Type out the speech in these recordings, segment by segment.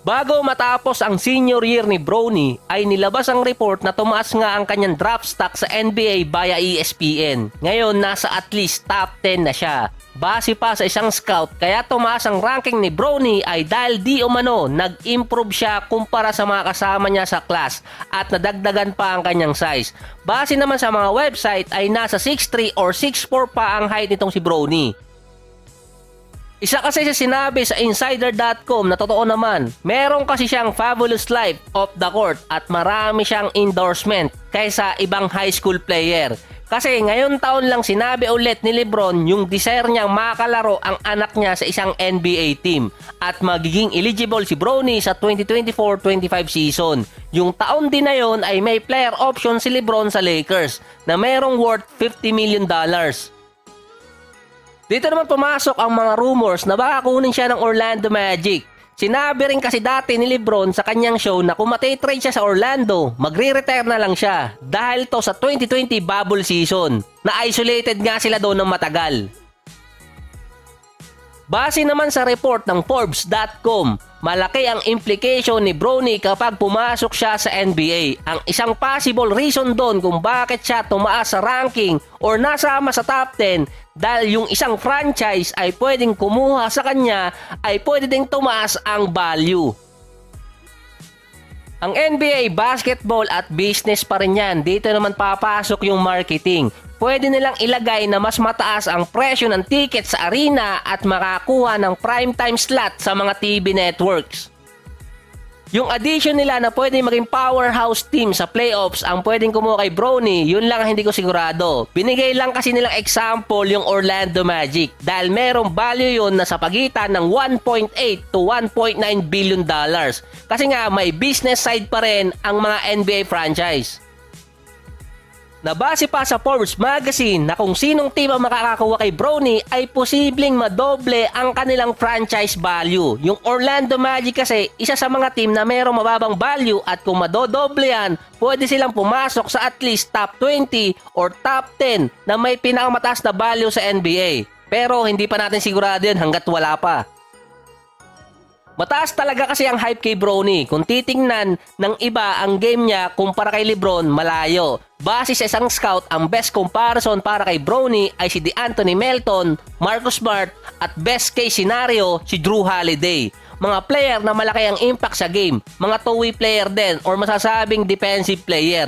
Bago matapos ang senior year ni Bronny ay nilabas ang report na tumaas nga ang kanyang draft stock sa NBA via ESPN. Ngayon nasa at least top 10 na siya. Base pa sa isang scout, kaya tumaas ang ranking ni Bronny ay dahil di umano nag-improve siya kumpara sa mga kasama niya sa class at nadagdagan pa ang kanyang size. Base naman sa mga website ay nasa 6'3 or 6'4 pa ang height nitong si Bronny. Isa kasi sa sinabi sa insider.com na totoo naman, meron kasi siyang fabulous life off the court at marami siyang endorsement kaysa ibang high school player. Kasi ngayon taon lang sinabi ulit ni Lebron yung desire niyang makalaro ang anak niya sa isang NBA team at magiging eligible si Bronny sa 2024-25 season. Yung taon din na yon ay may player option si Lebron sa Lakers na merong worth $50 million. Dito naman pumasok ang mga rumors na baka kunin siya ng Orlando Magic. Sinabi rin kasi dati ni Lebron sa kanyang show na kung matitrade siya sa Orlando, magre-retire na lang siya dahil to sa 2020 bubble season na isolated nga sila doon ng matagal. Base naman sa report ng Forbes.com, malaki ang implication ni Bronny kapag pumasok siya sa NBA. Ang isang possible reason doon kung bakit siya tumaas sa ranking or nasama sa top 10 dahil yung isang franchise ay pwedeng kumuha sa kanya ay pwede ding tumaas ang value. Ang NBA, basketball at business pa rin yan. Dito naman papasok yung marketing. Pwede nilang ilagay na mas mataas ang presyo ng ticket sa arena at makakuha ng primetime slot sa mga TV networks. Yung addition nila na pwede maging powerhouse team sa playoffs ang pwedeng kumuha kay Bronny, yun lang hindi ko sigurado. Binigay lang kasi nilang example yung Orlando Magic dahil merong value yun na sa pagitan ng 1.8 to 1.9 billion dollars. Kasi nga may business side pa rin ang mga NBA franchise. Nabase pa sa Forbes magazine na kung sinong team ang makakakuha kay Bronny ay posibleng madoble ang kanilang franchise value. Yung Orlando Magic kasi isa sa mga team na mayroong mababang value at kung madodoble yan, pwede silang pumasok sa at least top 20 or top 10 na may pinakamataas na value sa NBA. Pero hindi pa natin sigurado yan hanggat wala pa. Mataas talaga kasi ang hype kay Bronny. Kung titingnan ng iba ang game niya kumpara kay Lebron, malayo. Base sa isang scout, ang best comparison para kay Bronny ay si D'Anthony Melton, Marcus Smart at best case scenario si Jrue Holiday. Mga player na malaki ang impact sa game, mga two-way player din or masasabing defensive player.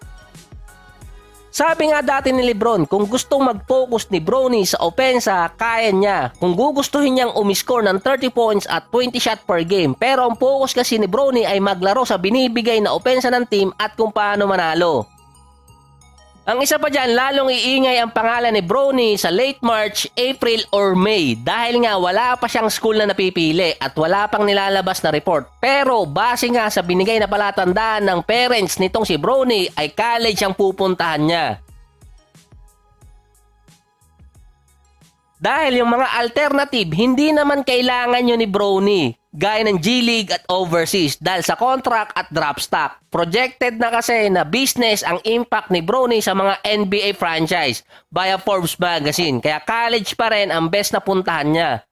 Sabi nga dati ni Lebron, kung gustong mag-focus ni Bronny sa opensa, kaya niya. Kung gugustuhin niyang umiscore ng 30 points at 20 shot per game. Pero ang focus kasi ni Bronny ay maglaro sa binibigay na opensa ng team at kung paano manalo. Ang isa pa dyan, lalong iingay ang pangalan ni Bronny sa late March, April or May dahil nga wala pa siyang school na napipili at wala pang nilalabas na report. Pero base nga sa binigay na palatandaan ng parents nitong si Bronny ay college ang pupuntahan niya. Dahil yung mga alternative, hindi naman kailangan yun ni Bronny. Gaya ng G-League at overseas dahil sa contract at draft stock. Projected na kasi na business ang impact ni Bronny sa mga NBA franchise via Forbes magazine. Kaya college pa rin ang best na puntahan niya.